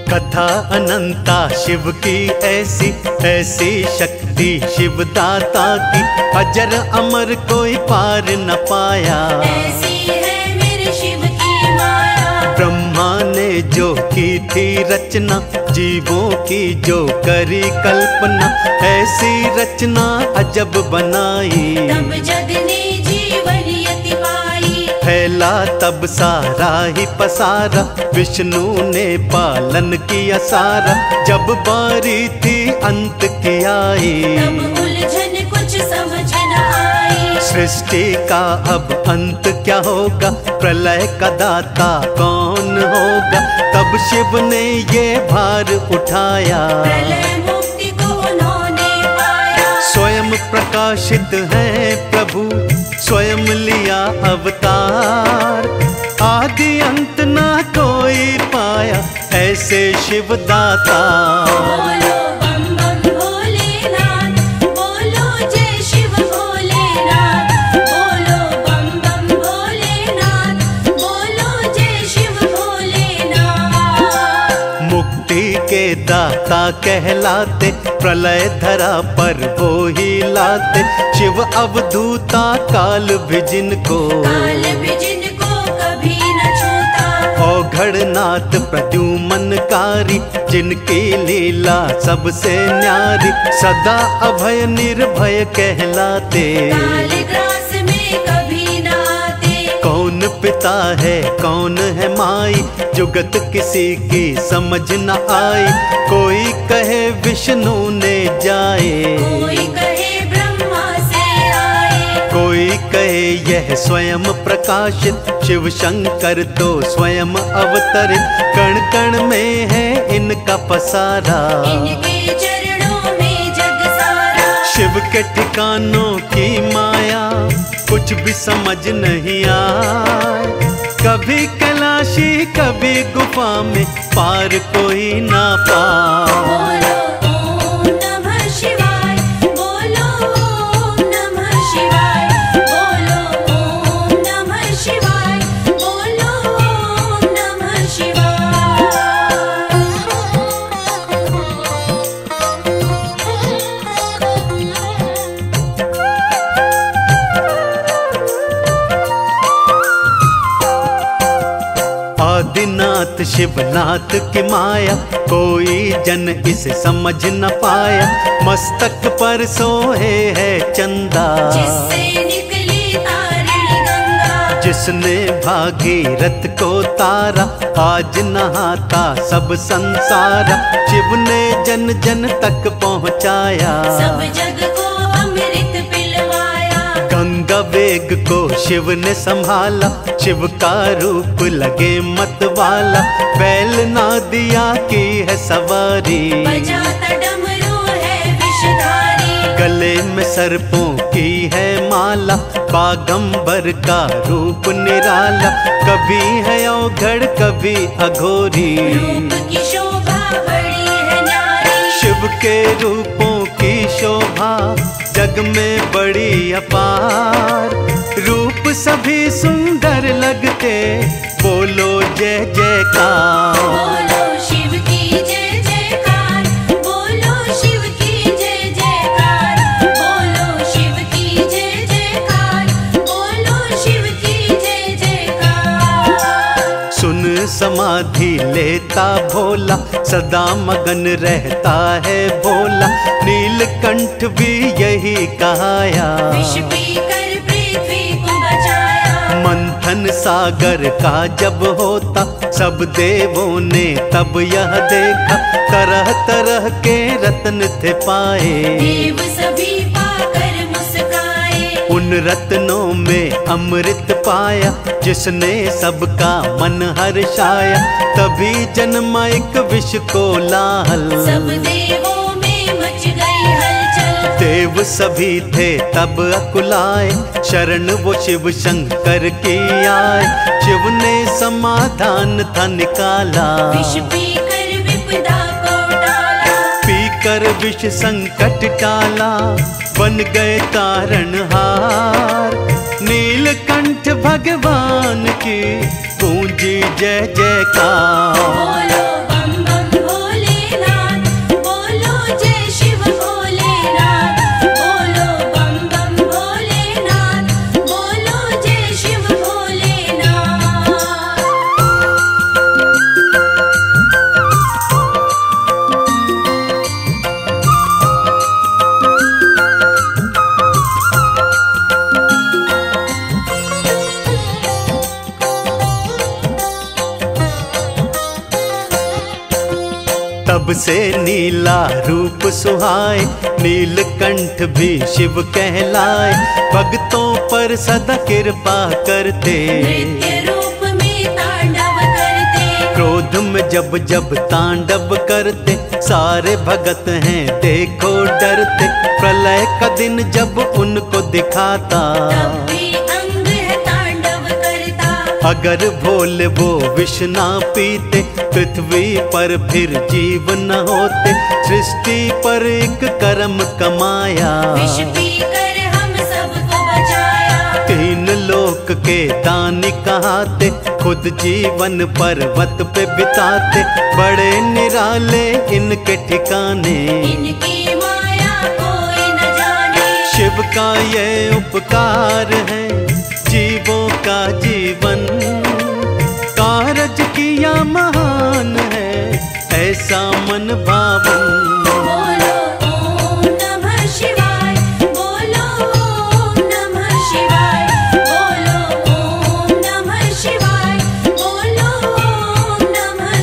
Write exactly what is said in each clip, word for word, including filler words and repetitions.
कथा अनंता शिव की ऐसी ऐसी शक्ति शिव दाता की, अजर अमर कोई पार न पाया। ऐसी है मेरे शिव की माया। ब्रह्मा ने जो की थी रचना, जीवों की जो करी कल्पना, ऐसी रचना अजब बनाई। तब जग ने जीवन यति पाई। फैला तब सारा ही पसारा, विष्णु ने पालन किया सारा। जब बारी थी अंत की आई, तब उलझन कुछ समझ न आई। सृष्टि का अब अंत क्या होगा, प्रलय का दाता कौन होगा। तब शिव ने ये भार उठाया, प्रलय मुक्ति को उन्होंने पाया। स्वयं प्रकाशित है प्रभु, स्वयं लिया अवतार। आदि अंत ना कोई पाया, ऐसे शिव दाता। बोलो बम बम भोलेनाथ, बोलो जय शिव भोलेनाथ। बोलो बम बम भोलेनाथ, बोलो जय शिव भोलेनाथ। मुक्ति के दाता कहलाते, प्रलय धरा पर वो ही लाते। शिव अवधूता काल भी जिनको, काल भी जिनको कभी न छूता। औघड़नाथ प्रद्युमनकारी, जिनकी लीला सबसे न्यारी। सदा अभय निर्भय कहलाते, कालग्रास में कभी न आते। कौन पिता है कौन है माई, जुगत किसी की समझ न आई। कोई कहे विष्णु ने जाए, कोई कहे ब्रह्मा से आए। कोई कहे यह स्वयं प्रकाशित, शिव शंकर तो स्वयं अवतरित। कण कण में है इनका पसारा, इनके चरणों में जग सारा। शिव के ठिकानों की माया, कुछ भी समझ नहीं आए। कभी कैलाशी कभी गुफा में, पार कोई ना पाए। बोलो ओम नमः शिवाय, बोलो ओम नमः शिवाय। बोलो ओम नमः शिवाय, बोलो ओम नमः शिवाय। आदिनाथ शिवनाथ की माया, कोई जन इसे समझ न पाया। मस्तक पर सोहे है चंदा, जिससे निकली तारिणी गंगा। जिसने भागीरथ को तारा, आज नहाता सब संसारा। शिव ने जन जन तक पहुँचाया, सब जग को अमृत पिलवाया। गंगा वेग को शिव ने संभाला, शिव का रूप लगे मत वाला। बैल ना दिया की है सवारी, बजाता डमरू है विषधारी। गले में सर्पों की है माला, बागंबर का रूप निराला। कभी है औघड़ कभी अघोरी, रूप की शोभा बड़ी है न्यारी। शिव के रूपों की शोभा जग में बड़ी अपार। रूप सभी सुंदर लगते, बोलो जय जयकार। बोलो शिव की जय जयकार, बोलो शिव की जय जयकार। बोलो शिव की जय जयकार, बोलो शिव की जय जयकार। सुन समाधि लेता भोला, सदा मगन रहता है भोला। नीलकंठ भी यही कहाया, विष पीकर पृथ्वी को बचाया। मंथन सागर का जब होता, सब देवों ने तब यह देखा। तरह तरह के रत्न थे पाए, देव सभी पाकर मुस्काए। उन रत्नों में अमृत पाया, जिसने सबका मन हर्षाया। तभी जन्मा एक विष को लाहल, सब देवों में मच गई हलचल। देव सभी थे तब अकुलाए, शरण वो शिव शंकर की आए। शिव ने समाधान था निकाला, विष पीकर विपदा को टाला। पीकर विष संकट टाला, बन गए तारणहार। नीलकंठ भगवान की गूंजी जय जयकार। बोलो बम बम तब से नीला रूप सुहाए, नीलकंठ भी शिव कहलाए। भक्तों पर सदा कृपा करते, नृत्य रूप में तांडव करते। क्रोध में जब जब तांडव करते, सारे भगत हैं देखो डरते। प्रलय का दिन जब उनको दिखाता, तब भी अंग है तांडव करता। अगर भोले वो विष ना पीते, पृथ्वी पर फिर जीव न होते। सृष्टि पर एक कर्म कमाया, विष पीकर हम सबको बचाया। तीन लोक के दानी कहाते, खुद जीवन पर्वत पे बिताते। बड़े निराले इनके ठिकाने, इनकी माया कोई न जाने। शिव का ये उपकार है जीवों का जीवन, कारज किया महान है ऐसा मन भावन। बोलो ओम नमः शिवाय, बोलो ओम नमः शिवाय, बोलो ओम नमः शिवाय, बोलो ओम नमः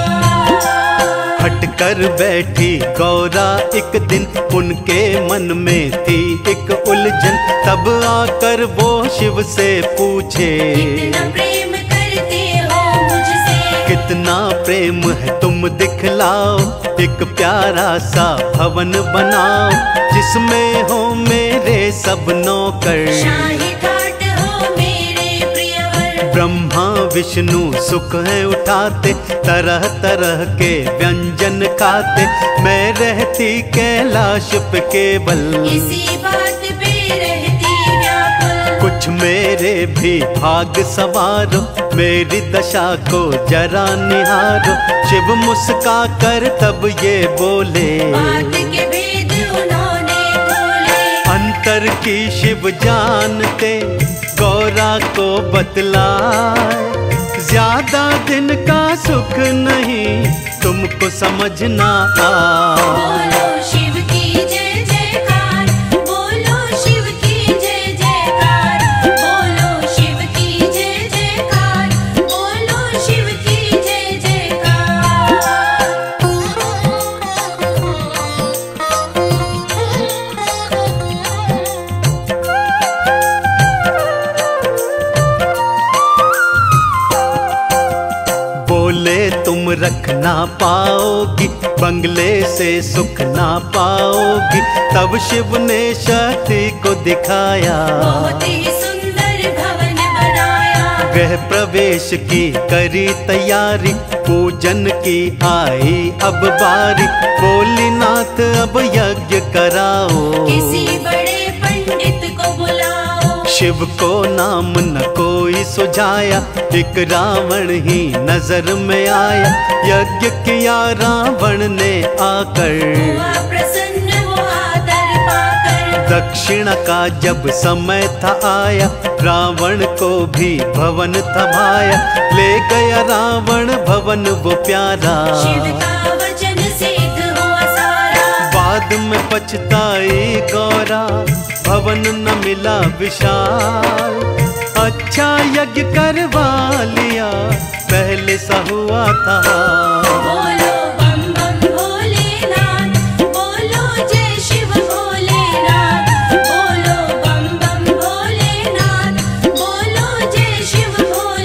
शिवाय। हट कर बैठी गौरा एक दिन, उनके मन में थी एक उलझन। तब आकर वो शिव से पूछे, कितना प्रेम करते हो मुझसे, कितना प्रेम है तुम दिखलाओ। एक प्यारा सा भवन बनाओ, जिसमें हो मेरे सब नौकर। शाही ठाट हो मेरे प्रियवर। ब्रह्मा विष्णु सुख है उठाते, तरह तरह के व्यंजन खाते। मैं रहती कैलाश पे केवल, इसी बात पे रहती व्याकुल। कुछ मेरे भी भाग सवारो, मेरी दशा को जरा निहारो। शिव मुस्का कर तब ये बोले, बात के भेद उन्होंने खोले। अंतर की शिव जानते, गौरा को बतलाए। ज्यादा दिन का सुख नहीं तुमको समझना आए। बोलो शिव की जय जयकार, बोलो शिव की जय जयकार, बोलो शिव की जय जयकार, बोलो शिव की जय जयकार। बोले तुम रख ना पाओगी, बंगले से सुख ना पाओगी। तब शिव ने शक्ति को दिखाया, बहुत ही सुंदर भवन बनाया। गृह प्रवेश की करी तैयारी, पूजन की आई अब बारी। बोली नाथ अब यज्ञ कराओ, किसी बड़े पंडित को बुलाओ। शिव को नाम न कोई सुझाया, एक रावण ही नजर में आया। यज्ञ किया रावण ने आकर, हुआ प्रसन्न वो आदर पाकर। दक्षिण का जब समय था आया, रावण को भी भवन थमाया। ले गया रावण भवन वो प्यारा, शिव का वचन सिद्ध हुआ सारा। बाद में पछताई गौरा, भवन न मिला विशाल। अच्छा यज्ञ करवा लिया, पहले सा हुआ था। बोलो बम बम भोलेनाथ, बोलो जय शिव भोलेनाथ, बोलो बम बम भोलेनाथ, बोलो जय शिव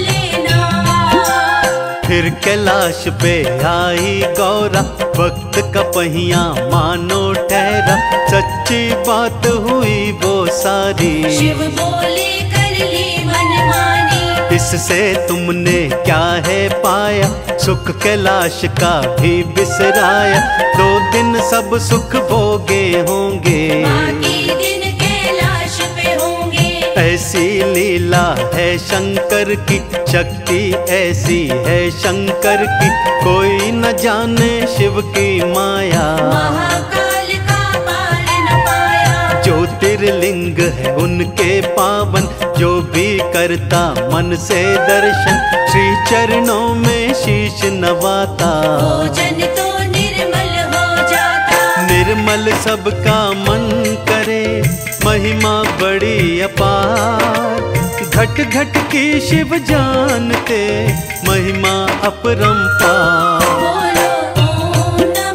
भोलेनाथ। फिर कैलाश पे आई गौरा, वक्त का पहिया मानो ठहरा। सच्ची बात हुई वो सारी, शिव बोले कर ली मनमानी। इससे तुमने क्या है पाया, सुख कैलाश का भी बिसराया। दो दिन सब सुख भोगे होंगे, बाकी दिन कैलाश पे होंगे। ऐसी लीला है शंकर की, शक्ति ऐसी है शंकर की। कोई न जाने शिव की माया, महाकाल का पार न पाया। ज्योतिर्लिंग है उनके पावन, जो भी करता मन से दर्शन। श्री चरणों में शीश नवाता, भोजन तो निर्मल हो जाता। निर्मल सबका मन करे, महिमा बड़ी अपार। घट घट की शिव जानते, महिमा अपरंपार। बोलो ओम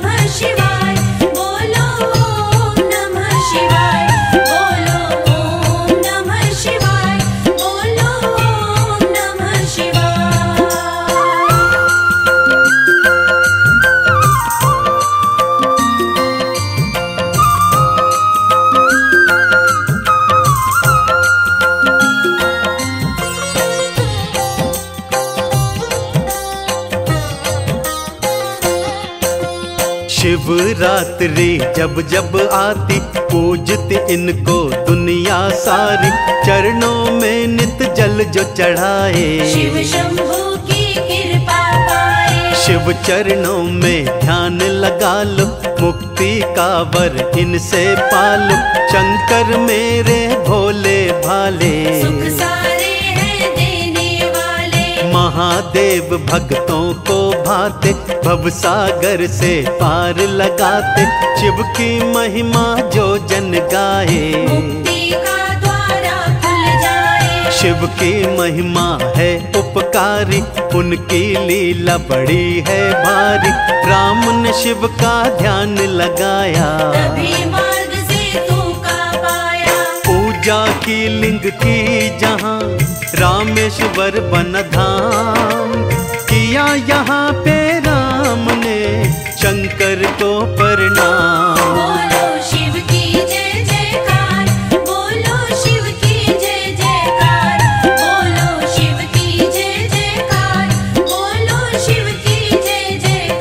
शिवरात्रि जब जब आती पूजती इनको दुनिया सारी, चरणों में नित जल जो चढ़ाए शिव शंभू की कृपा पाए। शिव चरणों में ध्यान लगा लो, मुक्ति का वर इनसे पालो। शंकर मेरे भोले भाले, सुख सारे हैं देने वाले। महादेव भक्तों को भाते, भवसागर से पार लगाते। शिव की महिमा जो जन गाए, मुक्ति का द्वारा खुल जाए। शिव की महिमा है उपकारी, उनकी लीला बड़ी है भारी। राम ने शिव का ध्यान लगाया, तभी मार्ग से तू का पाया। पूजा की लिंग की जहाँ रामेश्वर बन धाम, किया यहाँ पे राम ने शंकर को प्रणाम। बोलो शिव की जय जयकार, बोलो शिव की जय जयकार, बोलो शिव की जय जयकार, बोलो शिव की जय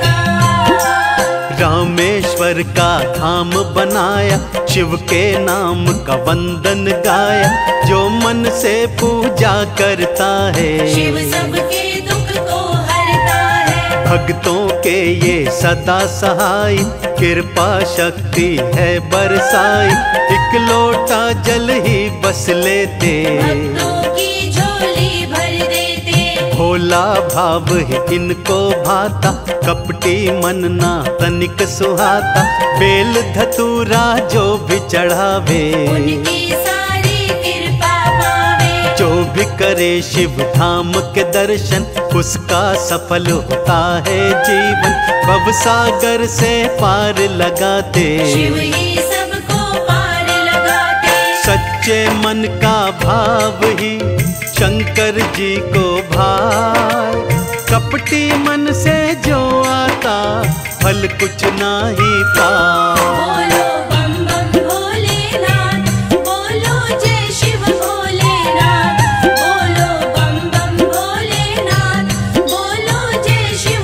जयकार। रामेश्वर का धाम बनाया, शिव के नाम का वंदन गाया। जो मन से पूजा करता है, शिव सबके दुख को हरता है। भक्तों के ये सदा सहाय, कृपा शक्ति है बरसाई। एक लोटा जल ही बस लेते, भक्तों की झोली भर देते। भोला भाव ही इनको भाता, कपटी मन ना तनिक सुहाता। बेल धतूरा जो भी चढ़ावे, उनकी सारी कृपा पावे। जो भी करे शिव धाम के दर्शन, उसका सफल होता है जीवन। भवसागर से पार लगाते, शिव ही सबको पार लगाते। सच्चे मन का भाव ही शंकर जी को भाए। कपटी मन से जो आता, फल कुछ ना ही पाए। बोलो बम बम भोलेनाथ, बोलो जय शिव भोलेनाथ, बोलो बम बम भोलेनाथ, बोलो जय शिव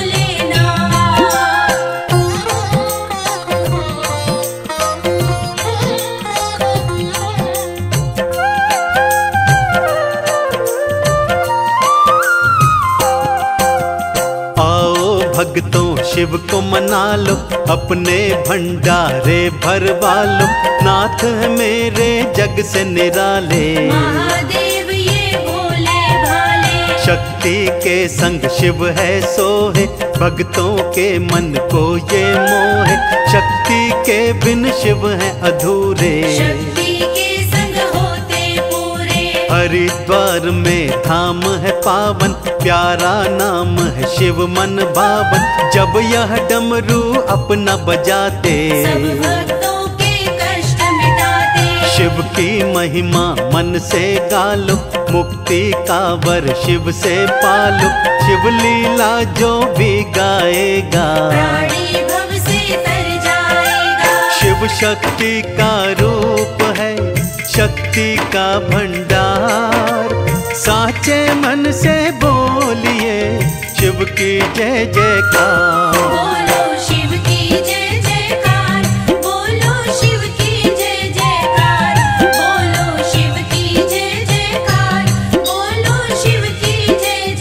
भक्तों शिव को मना लो, अपने भंडारे भरवा लो। नाथ है मेरे जग से निराले, महादेव ये भोले भाले। शक्ति के संग शिव है सोहे, भक्तों के मन को ये मोहे। शक्ति के बिन शिव है अधूरे, शक्ति के संग होते पूरे। हरिद्वार में धाम है पावन, प्यारा नाम है शिव मन भावन। जब यह डमरू अपना बजाते, सब भक्तों के कष्ट मिटाते। शिव की महिमा मन से गालो, मुक्ति का वर शिव से पालो। शिव लीला जो भी गाएगा, प्राणी भव से तर जाएगा। शिव शक्ति का रूप है, शक्ति का भंडार। साचे मन से बोलिए शिव की जय जयकार। बोलो शिव की जय जयकार, बोलो शिव की जय जयकार, बोलो शिव की जय जयकार, बोलो शिव की जय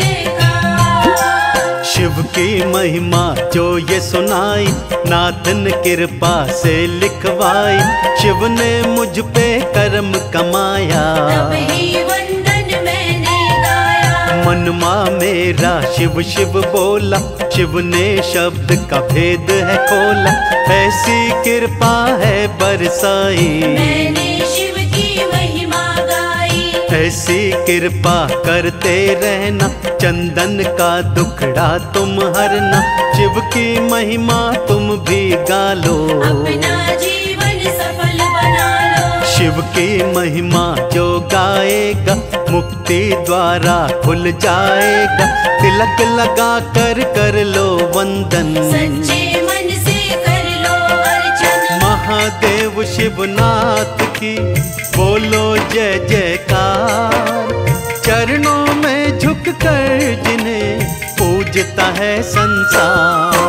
जयकार। शिव की महिमा जो ये सुनाई, नाथन कृपा से लिखवाई। शिव ने मुझ पे कर्म कमाया, तब ही वंदन मैंने गाया। मनमा मेरा शिव शिव बोला, शिव ने शब्द का भेद है खोला। ऐसी कृपा है बरसाई, मैंने शिव की महिमा गाई। ऐसी कृपा करते रहना, चंदन का दुखड़ा तुम हरना। शिव की महिमा तुम भी गा लो, अपना जीवन सफल बना लो। शिव की महिमा जो गाएगा, मुक्ति द्वारा खुल जाएगा। तिलक लगा कर कर लो वंदन, सच्चे मन से कर लो अर्चन। महादेव शिवनाथ की बोलो जय जयकार। चरणों में झुक कर जिन्हें पूजता है संसार।